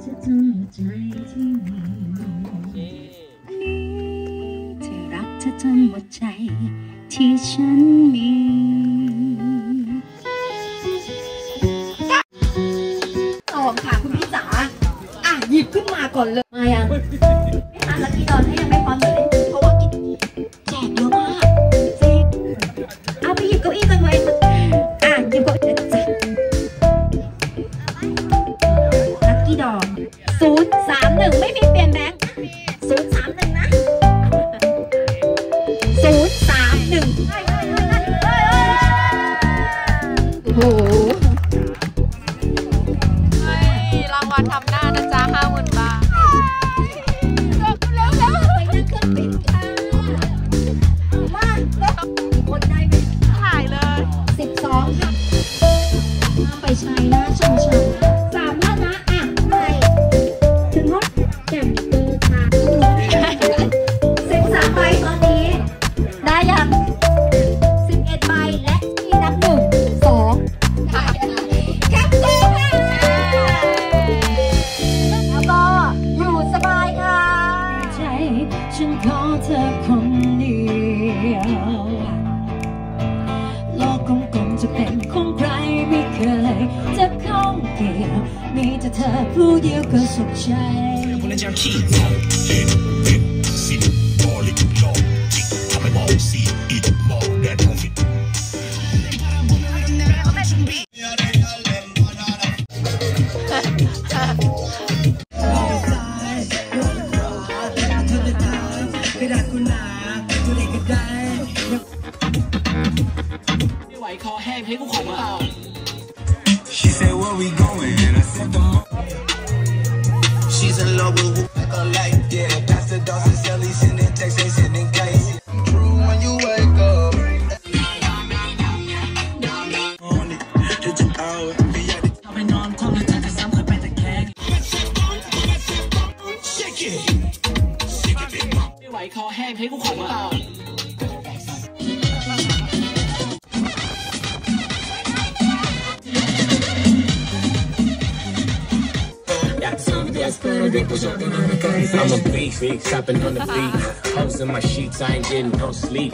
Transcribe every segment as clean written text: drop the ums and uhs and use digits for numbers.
จะทำใจที่มีเธอรักเธอจนหมดใจที่ฉันมีตอบค่ะคุณพี่จ๋าหยิบขึ้นมาก่อนเลยมายังไม่ทันแล้วกี่ตอนให้ยังไม่พร้อมเลยเพราะว่ากินแจกเยอะมากจริงเอาไปหยิบเก้าอี้กันไว้หยิบเก้าอี้จ้ะลัคกี้ดอก031ไม่มีเปลี่ยนแบงค์031นะ031โอ้โหรางวัลทำหน้านะจ๊ะ50,000 บาทแล้วไปนั่งเครื่องบินค่ะมาแล้วคนได้ไหมถ่ายเลย 12ค่ะไปชัยนะช่าง3ท่านนะไปถึงห้องแจ่มเบอร์ค่ะ13 ใบตอนนี้ได้ยัง11 ใบและที่นับ1 2แคปตัวค่ะแล้วก็อยู่สบายค่ะใจฉันขอเธอคนเดียวโลกกลมๆจะเป็นของใครไม่เคยจะข้องเกี่ยวมีแต่เธอผู้เดียวก็สุขใจไม่ไหวคอแห้งให้กูของเปล่า She said where we going and I said the She's in love with who I like yeah Pastor Dawson Sally sending text they sending case True when you wake up On it to the hour เอาไปนอนคนละใจจะซ้ำเคยไปแต่แข้งไม่ไหวคอแห้งให้กูของเปล่า I'm a beast, shopping on the beat. Hoes in my sheets, I ain't getting no sleep.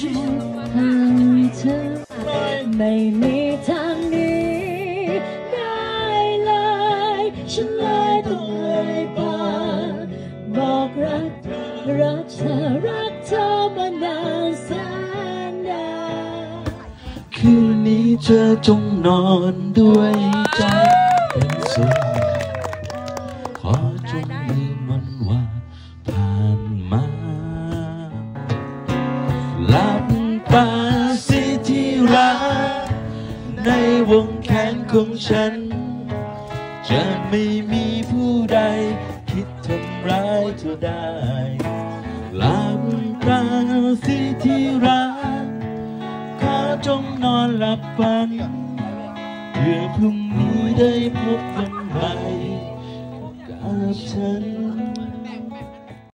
ไม่มีทางนี้ได้เลยฉันเลยต้องเลยปากบอกรักเธอมานานแสนนานคืนนี้เธอจงนอนด้วยใจเป็นสุขขอจงลืมมันว่าผ่านมาหลับตาสิที่รักในวงแขนของฉันจะไม่มีผู้ใดคิดทำร้ายเธอได้หลับตาสิที่รักขอจงนอนหลับฝันเพื่อพรุ่งนี้ได้พบกันใหม่กับฉัน